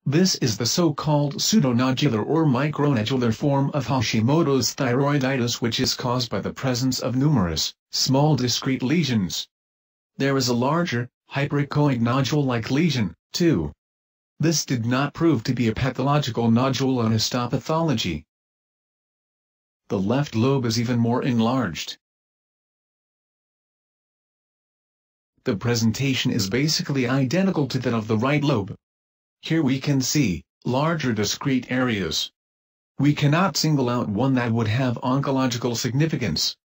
This is the so-called pseudonodular or micronodular form of Hashimoto's thyroiditis, which is caused by the presence of numerous, small discrete lesions. There is a larger, hyperechoic nodule-like lesion, too. This did not prove to be a pathological nodule on histopathology. The left lobe is even more enlarged. The presentation is basically identical to that of the right lobe. Here we can see larger discrete areas. We cannot single out one that would have oncological significance.